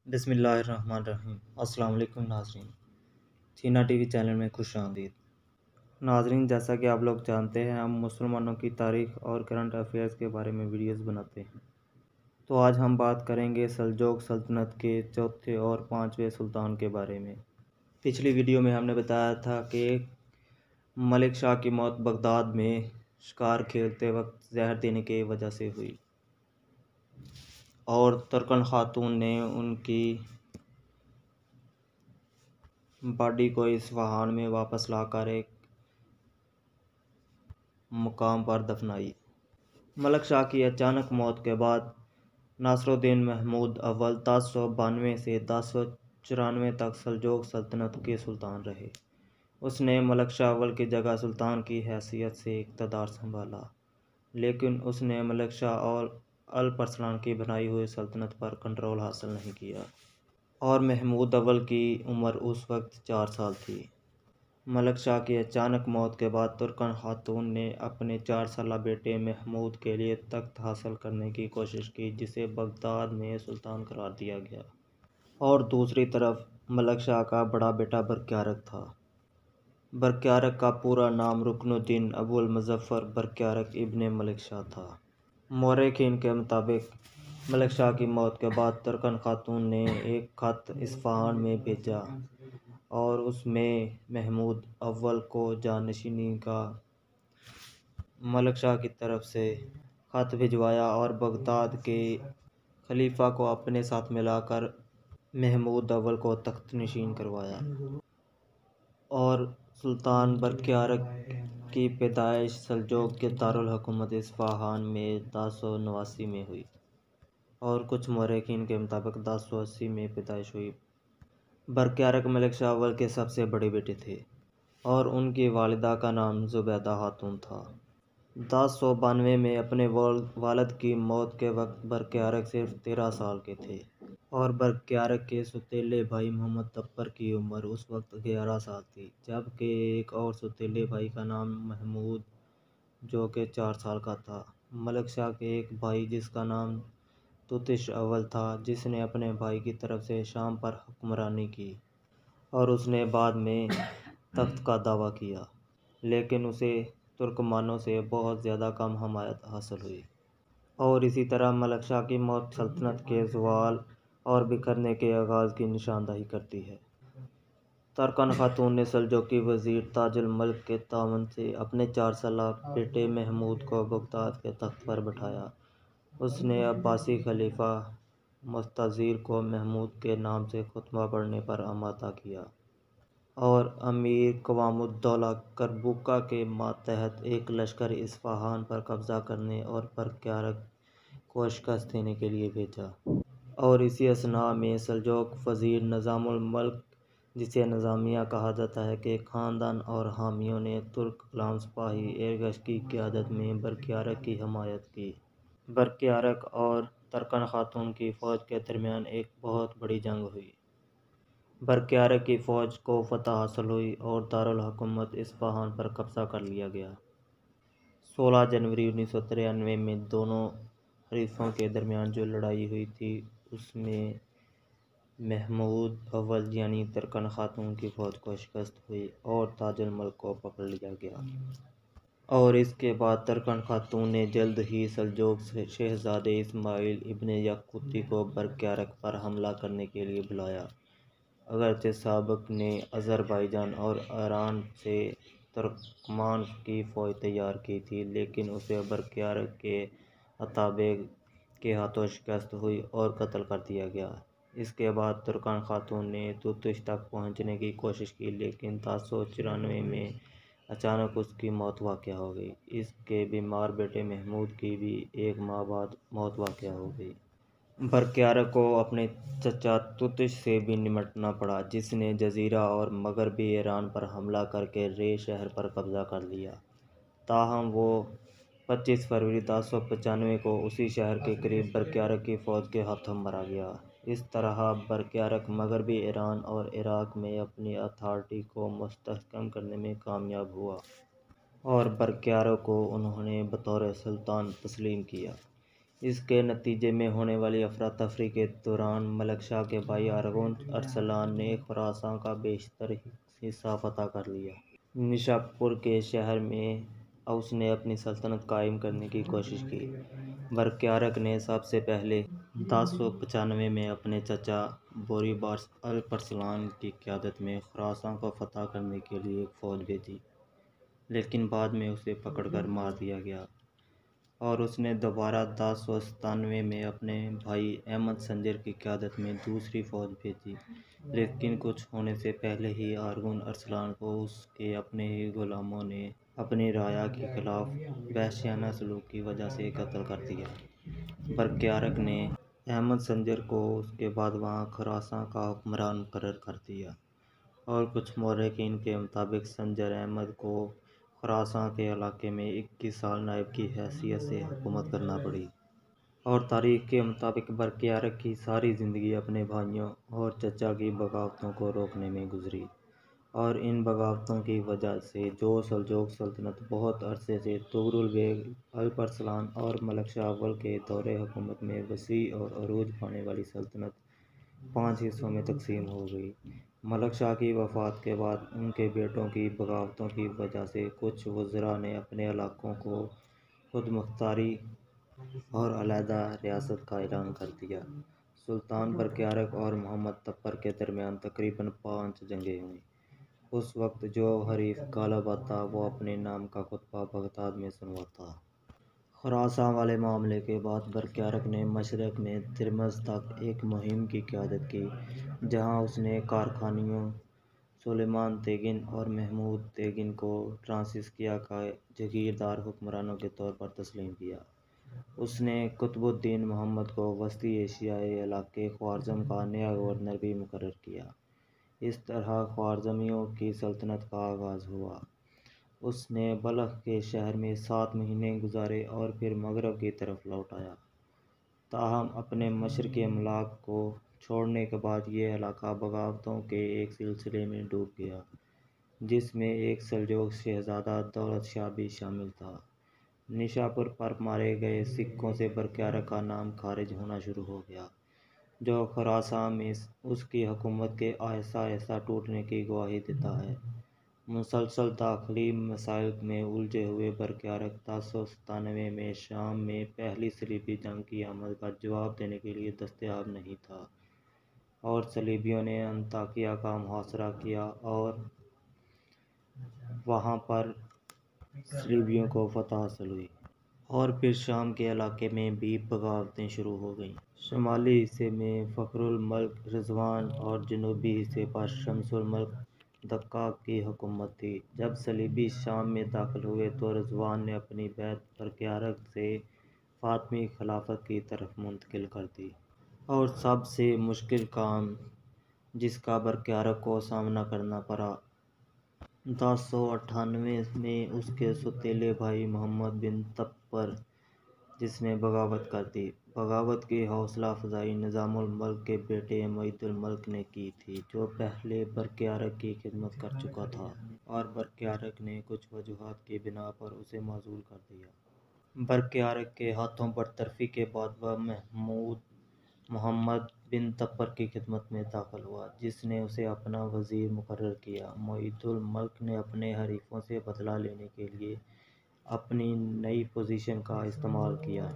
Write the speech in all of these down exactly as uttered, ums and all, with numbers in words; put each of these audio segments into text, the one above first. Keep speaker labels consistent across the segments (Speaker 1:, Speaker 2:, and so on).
Speaker 1: بسم اللہ الرحمن الرحیم۔ السلام علیکم ناظرین، چینا ٹی وی چینل میں خوش آمدید۔ ناظرین، جیسا کہ آپ لوگ جانتے ہیں، ہم مسلمانوں کی تاریخ اور کرنٹ افیئرز کے بارے میں ویڈیوز بناتے ہیں۔ تو آج ہم بات کریں گے سلجوق سلطنت کے چوتھے اور پانچویں سلطان کے بارے میں۔ پچھلی ویڈیو میں ہم نے بتایا تھا کہ ملک شاہ کی موت بغداد میں شکار کھیلتے وقت زہر دینے کی وجہ سے ہوئی، اور ترکن خاتون نے ان کی باڈی کو اصفہان میں واپس لا کر ایک مقام پر دفنائی۔ ملک شاہ کی اچانک موت کے بعد ناصر الدین محمود اول دس سو بانوے سے دس سو چورانوے تک سلجوق سلطنت کے سلطان رہے۔ اس نے ملک شاہ اول کی جگہ سلطان کی حیثیت سے اقتدار سنبھالا، لیکن اس نے ملک شاہ اور الپرسلان کی بنائی ہوئی سلطنت پر کنٹرول حاصل نہیں کیا، اور محمود اول کی عمر اس وقت چار سال تھی۔ ملک شاہ کی اچانک موت کے بعد ترکن خاتون نے اپنے چار سالہ بیٹے محمود کے لیے تخت حاصل کرنے کی کوشش کی، جسے بغداد میں سلطان قرار دیا گیا۔ اور دوسری طرف ملک شاہ کا بڑا بیٹا برقیارق تھا۔ برقیارق کا پورا نام رکن الدین ابو المظفر برقیارق ابن ملک شاہ تھا۔ مورخین کے مطابق ملک شاہ کی موت کے بعد ترکن خاتون نے ایک خط اصفہان میں بھیجا اور اس میں محمود اول کو جانشینی کا ملک شاہ کی طرف سے خط بھجوایا اور بغداد کے خلیفہ کو اپنے ساتھ ملا کر محمود اول کو تخت نشین کروایا۔ اور سلطان برقیارق کی پیدائش سلجوق کے دارالحکومت اصفہان میں دس سو نواسی میں ہوئی، اور کچھ مورخین کے مطابق دس سو اسی میں پیدائش ہوئی۔ برقیارق ملک شاہ اول کے سب سے بڑے بیٹے تھے، اور ان کی والدہ کا نام زبیدہ خاتون تھا۔ دس سو بانوے میں اپنے والد کی موت کے وقت برقیارق صرف تیرہ سال کے تھے، اور برقیارق کے سوتیلے بھائی محمد تبر کی عمر اس وقت گیارہ سال تھی، جبکہ ایک اور سوتیلے بھائی کا نام محمود جو کہ چار سال کا تھا۔ ملک شاہ کے ایک بھائی جس کا نام توتش اول تھا، جس نے اپنے بھائی کی طرف سے شام پر حکمرانی کی، اور اس نے بعد میں تخت کا دعویٰ کیا، لیکن اسے ترکمانوں سے بہت زیادہ کم حمایت حاصل ہوئی۔ اور اسی طرح ملک شاہ کی موت سلطنت کے زوال اور بکھرنے کے آغاز کی نشاندہی کرتی ہے۔ ترکن خاتون نے سلجوقی وزیر تاج الملک کے تعاون سے اپنے چار سالہ بیٹے محمود کو بغداد کے تخت پر بٹھایا۔ اس نے عباسی خلیفہ مستظیر کو محمود کے نام سے خطبہ پڑھنے پر آمادہ کیا، اور امیر قوام الدولہ کربوکا کے ماتحت ایک لشکر اصفہان پر قبضہ کرنے اور برقیارق کو شکست دینے کے لیے بھیجا۔ اور اسی اثناء میں سلجوق وزیر نظام الملک، جسے نظامیہ کہا جاتا ہے، کے خاندان اور حامیوں نے ترک غلام سپاہی ایرگش کی قیادت میں برقیارق کی حمایت کی۔ برقیارق اور ترکن خاتون کی فوج کے درمیان ایک بہت بڑی جنگ ہوئی۔ برقیارق کی فوج کو فتح حاصل ہوئی اور دارالحکومت اصفہان پر قبضہ کر لیا گیا۔ سولہ جنوری انیس سو ترانوے میں دونوں حریفوں کے درمیان جو لڑائی ہوئی تھی، اس میں محمود اول یعنی ترکن خاتون کی فوج کو شکست ہوئی اور تاج الملک کو پکڑ لیا گیا۔ اور اس کے بعد ترکن خاتون نے جلد ہی سلجوق شہزادے اسماعیل ابن یاقوتی کو برقیارق پر حملہ کرنے کے لیے بلایا۔ اگرچہ سابق نے آذربائیجان اور ایران سے ترکمان کی فوج تیار کی تھی، لیکن اسے برقیارق کے اتابے کے ہاتھوں شکست ہوئی اور قتل کر دیا گیا۔ اس کے بعد ترکن خاتون نے توتش تک پہنچنے کی کوشش کی، لیکن دس سو چورانوے میں اچانک اس کی موت واقع ہو گئی۔ اس کے بیمار بیٹے محمود کی بھی ایک ماہ بعد موت واقع ہو گئی۔ برقیارق کو اپنے چچا توتش سے بھی نمٹنا پڑا، جس نے جزیرہ اور مغربی ایران پر حملہ کر کے رے شہر پر قبضہ کر لیا۔ تاہم وہ پچیس فروری دس سو پچانوے کو اسی شہر کے قریب برقیارق کی فوج کے ہاتھوں مارا گیا۔ اس طرح برقیارق مغربی ایران اور عراق میں اپنی اتھارٹی کو مستحکم کرنے میں کامیاب ہوا، اور برقیارق کو انہوں نے بطور سلطان تسلیم کیا۔ اس کے نتیجے میں ہونے والی افراتفری کے دوران ملک شاہ کے بھائی ارغون ارسلان نے خراساں کا بیشتر حصہ فتح کر لیا۔ نشاپور کے شہر میں اس نے اپنی سلطنت قائم کرنے کی کوشش کی۔ برقیارق نے سب سے پہلے دس سو پچانوے میں اپنے چچا بوریبارس الپرسلان کی قیادت میں خراساں کو فتح کرنے کے لیے ایک فوج بھیجی، لیکن بعد میں اسے پکڑ کر مار دیا گیا، اور اس نے دوبارہ دس سو ستانوے میں اپنے بھائی احمد سنجر کی قیادت میں دوسری فوج بھیجی، لیکن کچھ ہونے سے پہلے ہی ارغون ارسلان کو اس کے اپنے ہی غلاموں نے اپنی رعایا کے خلاف وحشیانہ سلوک کی وجہ سے قتل کر دیا۔ برقیارق نے احمد سنجر کو اس کے بعد وہاں خراساں کا حکمران مقرر کر دیا، اور کچھ مورخین کے مطابق سنجر احمد کو خراساں کے علاقے میں اکیس سال نائب کی حیثیت سے حکومت کرنا پڑی، اور تاریخ کے مطابق برقیارق کی ساری زندگی اپنے بھائیوں اور چچا کی بغاوتوں کو روکنے میں گزری، اور ان بغاوتوں کی وجہ سے جو سلجوق سلطنت بہت عرصے سے طغرل بیگ الپرسلان اور ملک شاہ اول کے دور حکومت میں وسیع اور عروج پانے والی سلطنت پانچ حصوں میں تقسیم ہو گئی۔ ملک شاہ کی وفات کے بعد ان کے بیٹوں کی بغاوتوں کی وجہ سے کچھ وزراء نے اپنے علاقوں کو خود مختاری اور علیحدہ ریاست کا اعلان کر دیا۔ سلطان برقیارق اور محمد تپر کے درمیان تقریباً پانچ جنگیں ہوئیں۔ اس وقت جو حریف غالب آتا وہ اپنے نام کا خطبہ بغداد میں سنواتا۔ خراساں والے معاملے کے بعد برقیارق نے مشرق میں ترمذ تک ایک مہم کی قیادت کی، جہاں اس نے کارخانیوں سلیمان تیگن اور محمود تیگن کو ٹرانسکیا کے جاگیردار حکمرانوں کے طور پر تسلیم کیا۔ اس نے قطب الدین محمد کو وسطی ایشیائی علاقے خوارزم کا نیا گورنر بھی مقرر کیا۔ اس طرح خوارزمیوں کی سلطنت کا آغاز ہوا۔ اس نے بلخ کے شہر میں سات مہینے گزارے اور پھر مغرب کی طرف لوٹ آیا، تاہم اپنے مشرقی املاک کو چھوڑنے کے بعد یہ علاقہ بغاوتوں کے ایک سلسلے میں ڈوب گیا، جس میں ایک سلجوق شہزادہ دولت شاہ بھی شامل تھا۔ نشاپور پر مارے گئے سکھوں سے برقیارق کا نام خارج ہونا شروع ہو گیا، جو خراساں میں اس کی حکومت کے آہستہ آہستہ ٹوٹنے کی گواہی دیتا ہے۔ مسلسل داخلی مسائل میں الجھے ہوئے برقیارق دس سو ستانوے میں شام میں پہلی صلیبی جنگ کی آمد کا جواب دینے کے لیے دستیاب نہیں تھا، اور صلیبیوں نے انطاکیہ کا محاصرہ کیا اور وہاں پر صلیبیوں کو فتح حاصل ہوئی، اور پھر شام کے علاقے میں بھی بغاوتیں شروع ہو گئیں۔ شمالی حصے میں فخر الملک رضوان اور جنوبی حصے پر شمس الملک دقاق کی حکومت تھی۔ جب صلیبی شام میں داخل ہوئے تو رضوان نے اپنی بیعت برقیارق سے فاطمی خلافت کی طرف منتقل کر دی، اور سب سے مشکل کام جس کا برقیارق کو سامنا کرنا پڑا، دس سو اٹھانوے میں اس کے سوتیلے بھائی محمد بن تپر، جس نے بغاوت کر دی۔ بغاوت کی حوصلہ افزائی نظام الملک کے بیٹے معید الملک نے کی تھی، جو پہلے برقیارق کی خدمت کر چکا تھا، اور برقیارق نے کچھ وجوہات کی بنا پر اسے معزول کر دیا۔ برقیارق کے ہاتھوں برطرفی کے بعد وہ محمود محمد بن تپر کی خدمت میں داخل ہوا، جس نے اسے اپنا وزیر مقرر کیا۔ معید الملک نے اپنے حریفوں سے بدلہ لینے کے لیے اپنی نئی پوزیشن کا استعمال کیا،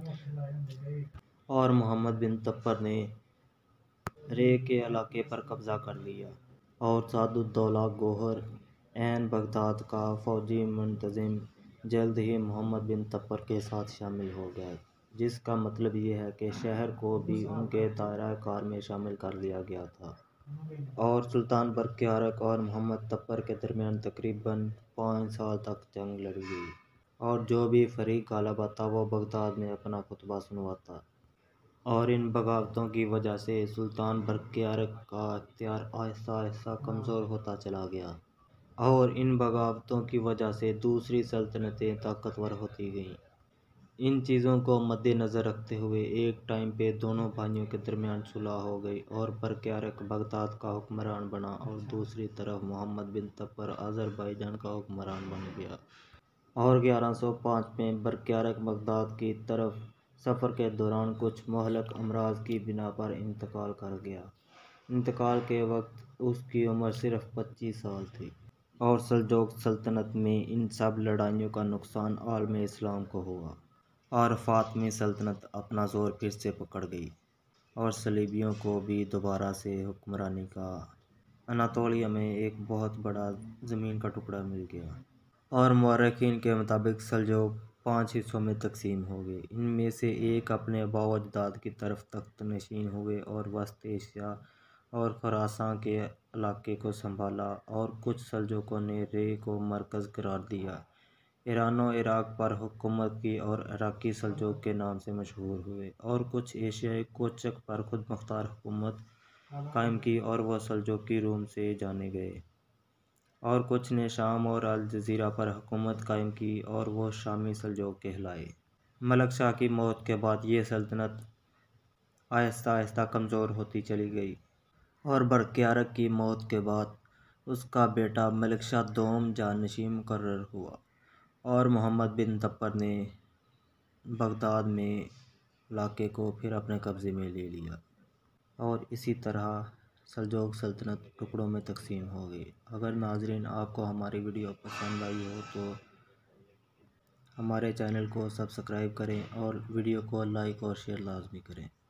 Speaker 1: اور محمد بن تپر نے رے کے علاقے پر قبضہ کر لیا، اور سعد الدولہ گوہر عین بغداد کا فوجی منتظم جلد ہی محمد بن تپر کے ساتھ شامل ہو گئے، جس کا مطلب یہ ہے کہ شہر کو بھی ان کے دائرہ کار میں شامل کر لیا گیا تھا، اور سلطان برقیارق اور محمد تپر کے درمیان تقریباً پانچ سال تک جنگ لڑی گئی، اور جو بھی فریق غالب آتا وہ بغداد میں اپنا خطبہ سنواتا، اور ان بغاوتوں کی وجہ سے سلطان برقیارق کا اختیار آہستہ آہستہ کمزور ہوتا چلا گیا، اور ان بغاوتوں کی وجہ سے دوسری سلطنتیں طاقتور ہوتی گئیں۔ ان چیزوں کو مدنظر رکھتے ہوئے ایک ٹائم پہ دونوں بھائیوں کے درمیان صلح ہو گئی، اور برقیارق بغداد کا حکمران بنا، اور دوسری طرف محمد بن تپر آذربائیجان کا حکمران بن گیا، اور گیارہ سو پانچ میں برقیارق بغداد کی طرف سفر کے دوران کچھ مہلک امراض کی بنا پر انتقال کر گیا۔ انتقال کے وقت اس کی عمر صرف پچیس سال تھی اور سلجوق سلطنت میں ان سب لڑائیوں کا نقصان عالم اسلام کو ہوا اور فاطمی سلطنت اپنا زور پھر سے پکڑ گئی اور صلیبیوں کو بھی دوبارہ سے حکمرانی کا اناطولیہ میں ایک بہت بڑا زمین کا ٹکڑا مل گیا اور مورخین کے مطابق سلجوق پانچ حصوں میں تقسیم ہو گئے۔ ان میں سے ایک اپنے آباء و اجداد کی طرف تخت نشین ہوئے اور وسط ایشیا اور خراساں کے علاقے کو سنبھالا اور کچھ سلجوقیوں نے رے کو مرکز قرار دیا، ایران و عراق پر حکومت کی اور عراقی سلجوق کے نام سے مشہور ہوئے، اور کچھ ایشیائی کوچک پر خود مختار حکومت قائم کی اور وہ سلجوقی روم سے جانے گئے، اور کچھ نے شام اور الجزیرہ پر حکومت قائم کی اور وہ شامی سلجوق کہلائے۔ ملک شاہ کی موت کے بعد یہ سلطنت آہستہ آہستہ کمزور ہوتی چلی گئی اور برقیارق کی موت کے بعد اس کا بیٹا ملک شاہ دوم جانشین مقرر ہوا اور محمد بن تغلب نے بغداد میں علاقے کو پھر اپنے قبضے میں لے لیا اور اسی طرح سلجوق سلطنت ٹکڑوں میں تقسیم ہو گئی۔ اگر ناظرین آپ کو ہماری ویڈیو پسند آئی ہو تو ہمارے چینل کو سبسکرائب کریں اور ویڈیو کو لائک اور شیئر لازمی کریں۔